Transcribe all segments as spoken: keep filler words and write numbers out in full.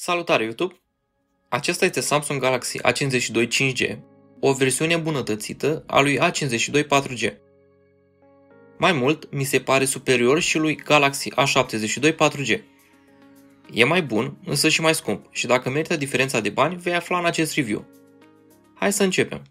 Salutare YouTube! Acesta este Samsung Galaxy A cincizeci și doi cinci G, o versiune îmbunătățită a lui A cincizeci și doi patru G. Mai mult, mi se pare superior și lui Galaxy A șaptezeci și doi patru G. E mai bun, însă și mai scump, și dacă merită diferența de bani, vei afla în acest review. Hai să începem!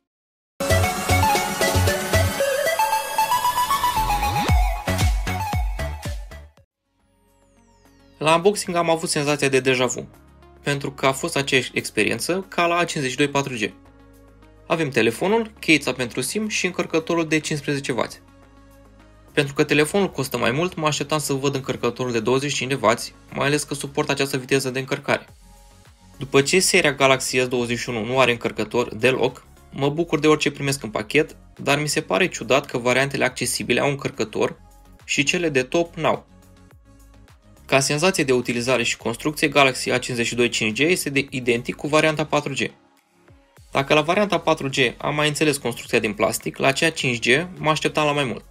La unboxing am avut senzația de deja vu, pentru că a fost aceeași experiență ca la A cincizeci și doi patru G. Avem telefonul, cheța pentru SIM și încărcătorul de cincisprezece wați. Pentru că telefonul costă mai mult, mă așteptam să văd încărcătorul de douăzeci și cinci de wați, mai ales că suportă această viteză de încărcare. După ce seria Galaxy S douăzeci și unu nu are încărcător deloc, mă bucur de orice primesc în pachet, dar mi se pare ciudat că variantele accesibile au încărcător și cele de top n-au. Ca senzație de utilizare și construcție, Galaxy A cincizeci și doi cinci G este de identic cu varianta patru G. Dacă la varianta patru G am mai înțeles construcția din plastic, la cea cinci G mă așteptam la mai mult.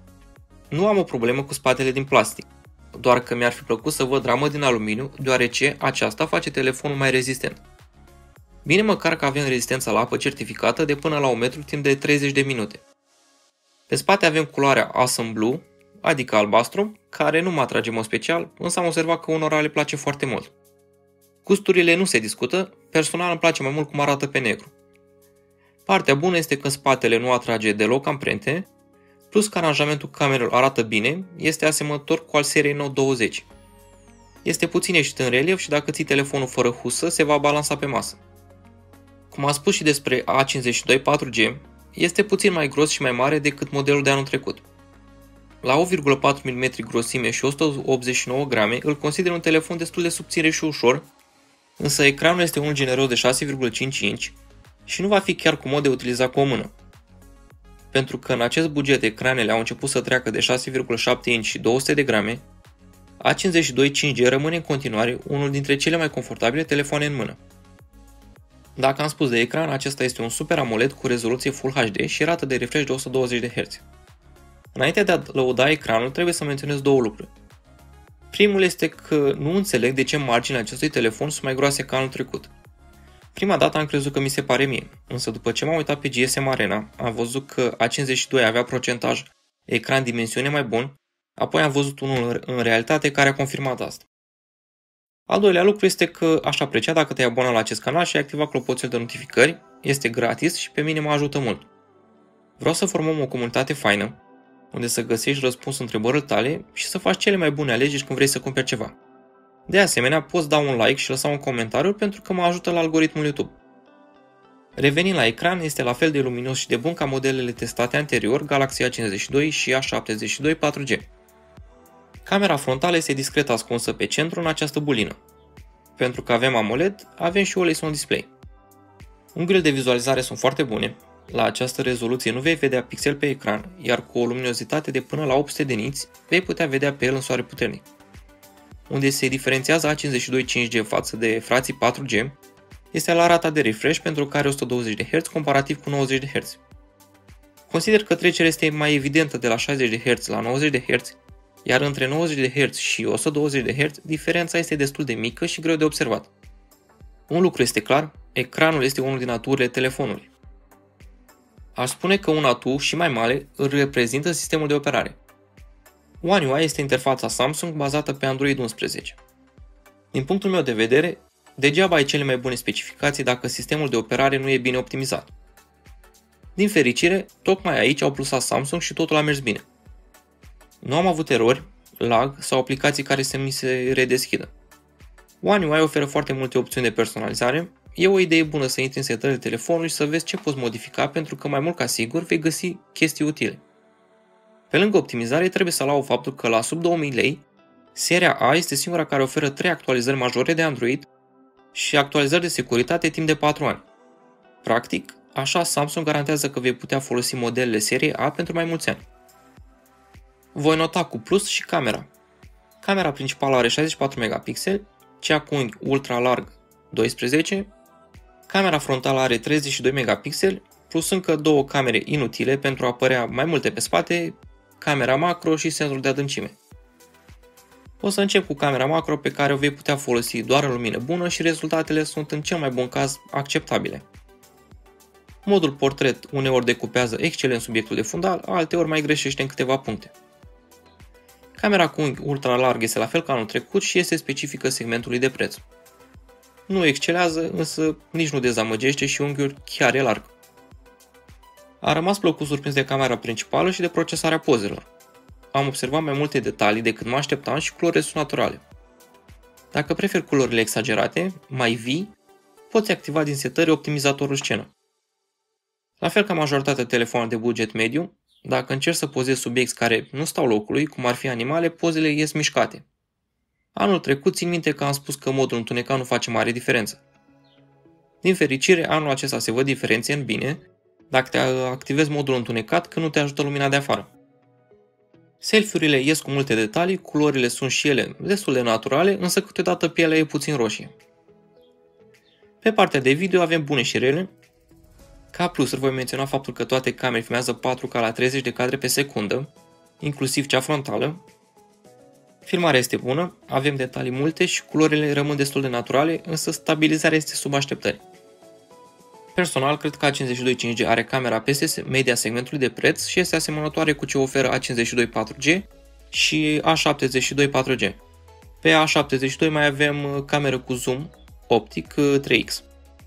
Nu am o problemă cu spatele din plastic, doar că mi-ar fi plăcut să văd ramă din aluminiu, deoarece aceasta face telefonul mai rezistent. Bine măcar că avem rezistența la apă certificată de până la un metru timp de treizeci de minute. Pe spate avem culoarea Awesome Blue, adică albastru, care nu mă atrage în mod special, însă am observat că unora le place foarte mult. Gusturile nu se discută, personal îmi place mai mult cum arată pe negru. Partea bună este că spatele nu atrage deloc amprente, plus că aranjamentul camerelor arată bine, este asemănător cu al seriei Note douăzeci. Este puțin ieșit în relief și dacă ții telefonul fără husă, se va balansa pe masă. Cum am spus și despre A cincizeci și doi patru G, este puțin mai gros și mai mare decât modelul de anul trecut. La opt virgulă patru milimetri grosime și o sută optzeci și nouă grame, îl consider un telefon destul de subțire și ușor, însă ecranul este unul generos de șase virgulă cinci inch și nu va fi chiar comod de utilizat cu o mână. Pentru că în acest buget ecranele au început să treacă de șase virgulă șapte inch și două sute de grame, A cincizeci și doi cinci G rămâne în continuare unul dintre cele mai confortabile telefoane în mână. Dacă am spus de ecran, acesta este un Super AMOLED cu rezoluție Full H D și rată de refresh de o sută douăzeci de herți. Înainte de a lăuda ecranul, trebuie să menționez două lucruri. Primul este că nu înțeleg de ce marginile acestui telefon sunt mai groase ca anul trecut. Prima dată am crezut că mi se pare mie, însă după ce m-am uitat pe G S M Arena, am văzut că A cincizeci și doi avea procentaj ecran dimensiune mai bun, apoi am văzut unul în realitate care a confirmat asta. Al doilea lucru este că aș aprecia dacă te-ai abonat la acest canal și ai activat clopoțel de notificări, este gratis și pe mine mă ajută mult. Vreau să formăm o comunitate faină, unde să găsești răspuns întrebările tale și să faci cele mai bune alegeri când vrei să cumperi ceva. De asemenea, poți da un like și lăsa un comentariu pentru că mă ajută la algoritmul YouTube. Revenind la ecran, este la fel de luminos și de bun ca modelele testate anterior, Galaxy A cincizeci și doi și A șaptezeci și doi patru G. Camera frontală este discret ascunsă pe centru în această bulină. Pentru că avem AMOLED, avem și O L E D on display. Unghiurile de vizualizare sunt foarte bune. La această rezoluție nu vei vedea pixel pe ecran, iar cu o luminozitate de până la opt sute de niți vei putea vedea pe el în soare puternic. Unde se diferențiază A cincizeci și doi cinci G față de frații patru G este la rata de refresh pentru că are o sută douăzeci de herți comparativ cu nouăzeci de herți. Consider că trecerea este mai evidentă de la șaizeci de herți la nouăzeci de herți, iar între nouăzeci de herți și o sută douăzeci de herți diferența este destul de mică și greu de observat. Un lucru este clar, ecranul este unul din aturile telefonului. Aș spune că un atu și mai mare îl reprezintă sistemul de operare. One U I este interfața Samsung bazată pe Android unsprezece. Din punctul meu de vedere, degeaba ai cele mai bune specificații dacă sistemul de operare nu e bine optimizat. Din fericire, tocmai aici au plusat Samsung și totul a mers bine. Nu am avut erori, lag sau aplicații care să mi se redeschidă. One U I oferă foarte multe opțiuni de personalizare. E o idee bună să intri în setările telefonului și să vezi ce poți modifica pentru că mai mult ca sigur vei găsi chestii utile. Pe lângă optimizare trebuie să laud faptul că la sub două mii lei, seria A este singura care oferă trei actualizări majore de Android și actualizări de securitate timp de patru ani. Practic, așa Samsung garantează că vei putea folosi modelele seriei A pentru mai mulți ani. Voi nota cu plus și camera. Camera principală are șaizeci și patru megapixeli, cea cu unghi ultra larg doisprezece, camera frontală are treizeci și doi megapixeli, plus încă două camere inutile pentru a apărea mai multe pe spate, camera macro și senzor de adâncime. O să încep cu camera macro pe care o vei putea folosi doar în lumină bună și rezultatele sunt în cel mai bun caz acceptabile. Modul portret uneori decupează excelent subiectul de fundal, alteori mai greșește în câteva puncte. Camera cu unghi ultralarg este la fel ca anul trecut și este specifică segmentului de preț. Nu excelează, însă nici nu dezamăgește și unghiul chiar e larg. A rămas plăcut surprins de camera principală și de procesarea pozelor. Am observat mai multe detalii decât mă așteptam și culorile sunt naturale. Dacă preferi culorile exagerate, mai vii, poți activa din setări optimizatorul scenă. La fel ca majoritatea telefonelor de buget mediu, dacă încerci să pozezi subiecti care nu stau locului, cum ar fi animale, pozele ies mișcate. Anul trecut țin minte că am spus că modul întunecat nu face mare diferență. Din fericire, anul acesta se văd diferențe în bine dacă te activezi modul întunecat când nu te ajută lumina de afară. Selfie-urile ies cu multe detalii, culorile sunt și ele destul de naturale, însă câteodată pielea e puțin roșie. Pe partea de video avem bune și rele. Ca plusuri voi menționa faptul că toate camerele filmează patru K la treizeci de cadre pe secundă, inclusiv cea frontală. Filmarea este bună, avem detalii multe și culorile rămân destul de naturale, însă stabilizarea este sub așteptări. Personal, cred că A cincizeci și doi cinci G are camera peste media segmentului de preț și este asemănătoare cu ce oferă A cincizeci și doi patru G și A șaptezeci și doi patru G. Pe A șaptezeci și doi mai avem cameră cu zoom optic trei X.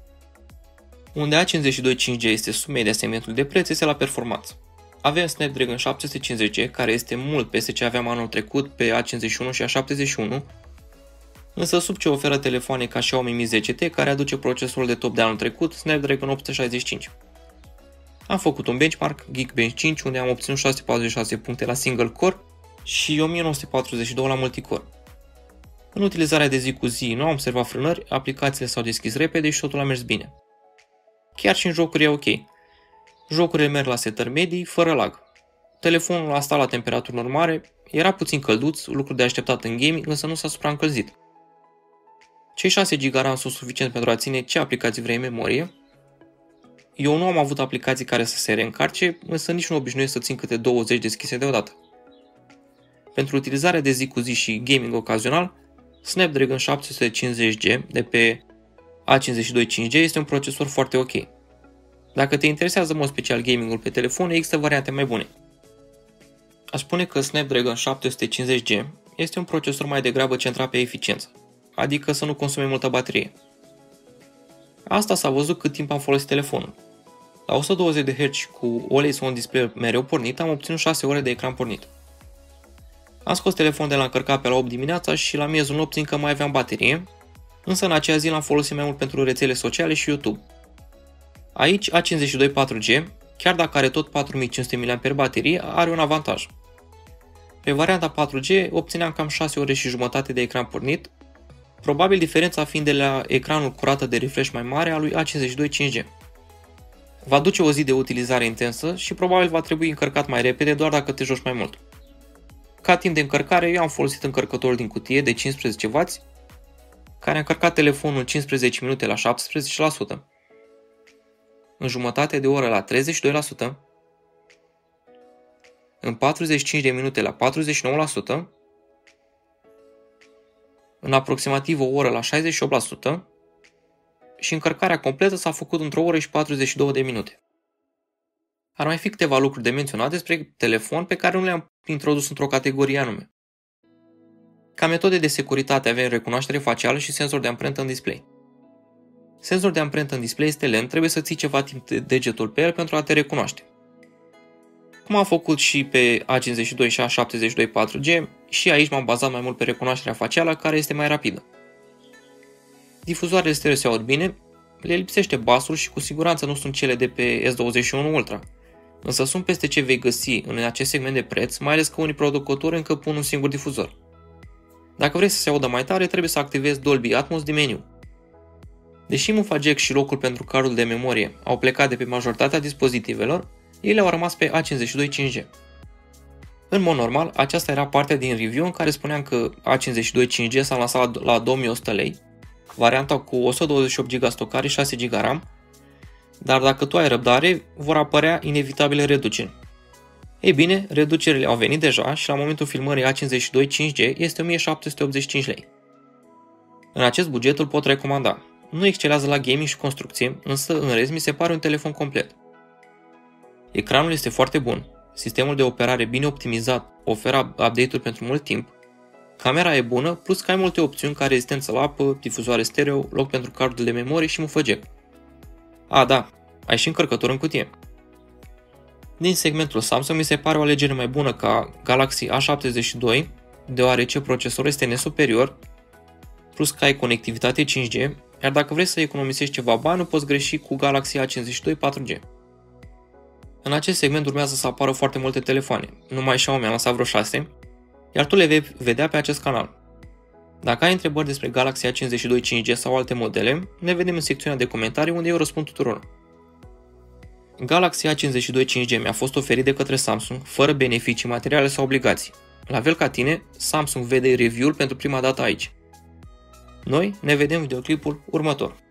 Unde A cincizeci și doi cinci G este sub media segmentului de preț este la performanță. Avem Snapdragon șapte sute cincizeci G, care este mult peste ce aveam anul trecut pe A cincizeci și unu și A șaptezeci și unu, însă sub ce oferă telefoane ca Xiaomi Mi zece T, care aduce procesorul de top de anul trecut, Snapdragon opt sute șaizeci și cinci. Am făcut un benchmark, Geekbench cinci, unde am obținut șase sute patruzeci și șase puncte la single core și o mie nouă sute patruzeci și doi la multicore. În utilizarea de zi cu zi nu am observat frânări, aplicațiile s-au deschis repede și totul a mers bine. Chiar și în jocuri e ok. Jocurile merg la setări medii, fără lag. Telefonul a stat la temperaturi normale, era puțin călduț, lucru de așteptat în gaming, însă nu s-a supraîncălzit. Cei șase giga RAM sunt suficient pentru a ține ce aplicații vrei în memorie. Eu nu am avut aplicații care să se reîncarce, însă nici nu obișnuiesc să țin câte douăzeci deschise deodată. Pentru utilizarea de zi cu zi și gaming ocazional, Snapdragon șapte sute cincizeci G de pe A cincizeci și doi cinci G este un procesor foarte ok. Dacă te interesează în mod special gamingul pe telefon, există variante mai bune. Aș spune că Snapdragon șapte sute cincizeci G este un procesor mai degrabă centrat pe eficiență, adică să nu consume multă baterie. Asta s-a văzut cât timp am folosit telefonul. La o sută douăzeci de herți cu Always On Display mereu pornit, am obținut șase ore de ecran pornit. Am scos telefonul de la încărcat pe la opt dimineața și la miezul nopții încă mai aveam baterie, însă în aceea zi l-am folosit mai mult pentru rețele sociale și YouTube. Aici A cincizeci și doi patru G, chiar dacă are tot patru mii cinci sute miliamperi ori baterie, are un avantaj. Pe varianta patru G obțineam cam șase ore și jumătate de ecran pornit, probabil diferența fiind de la ecranul cu rată de refresh mai mare a lui A cincizeci și doi cinci G. Va duce o zi de utilizare intensă și probabil va trebui încărcat mai repede doar dacă te joci mai mult. Ca timp de încărcare, eu am folosit încărcătorul din cutie de cincisprezece wați, care a încărcat telefonul în cincisprezece minute la șaptesprezece la sută, în jumătate de oră la treizeci și doi la sută, în patruzeci și cinci de minute la patruzeci și nouă la sută, în aproximativ o oră la șaizeci și opt la sută și încărcarea completă s-a făcut într-o oră și patruzeci și două de minute. Ar mai fi câteva lucruri de menționat despre telefon pe care nu le-am introdus într-o categorie anume. Ca metode de securitate avem recunoaștere facială și senzor de amprentă în display. Senzorul de amprentă în display este lent, trebuie să ții ceva timp degetul pe el pentru a te recunoaște. Cum am făcut și pe A cincizeci și doi și A șaptezeci și doi patru G, și aici m-am bazat mai mult pe recunoașterea facială, care este mai rapidă. Difuzoarele stereo se aud bine, le lipsește basul și cu siguranță nu sunt cele de pe S douăzeci și unu Ultra, însă sunt peste ce vei găsi în acest segment de preț, mai ales că unii producători încă pun un singur difuzor. Dacă vrei să se audă mai tare, trebuie să activezi Dolby Atmos din meniu. Deși Mufa Jack și locul pentru cardul de memorie au plecat de pe majoritatea dispozitivelor, ele au rămas pe A cincizeci și doi cinci G. În mod normal, aceasta era partea din review în care spuneam că A cincizeci și doi cinci G s-a lansat la două mii o sută lei, varianta cu o sută douăzeci și opt giga stocare și șase giga RAM, dar dacă tu ai răbdare, vor apărea inevitabile reduceri. Ei bine, reducerile au venit deja și la momentul filmării A cincizeci și doi cinci G este o mie șapte sute optzeci și cinci lei. În acest buget îl pot recomanda. Nu excelează la gaming și construcție, însă în rest mi se pare un telefon complet. Ecranul este foarte bun, sistemul de operare bine optimizat oferă update-uri pentru mult timp, camera e bună, plus că ai multe opțiuni ca rezistență la apă, difuzoare stereo, loc pentru cardul de memorie și mufă jack. A, da, ai și încărcător în cutie. Din segmentul Samsung mi se pare o alegere mai bună ca Galaxy A șaptezeci și doi, deoarece procesorul este nesuperior, plus că ai conectivitate cinci G, iar dacă vrei să economisești ceva bani, nu poți greși cu Galaxy A cincizeci și doi patru G. În acest segment urmează să apară foarte multe telefoane, numai Xiaomi a lansat vreo șase, iar tu le vei vedea pe acest canal. Dacă ai întrebări despre Galaxy A cincizeci și doi cinci G sau alte modele, ne vedem în secțiunea de comentarii unde eu răspund tuturor. Galaxy A cincizeci și doi cinci G mi-a fost oferit de către Samsung, fără beneficii materiale sau obligații. La fel ca tine, Samsung vede review-ul pentru prima dată aici. Noi ne vedem în videoclipul următor.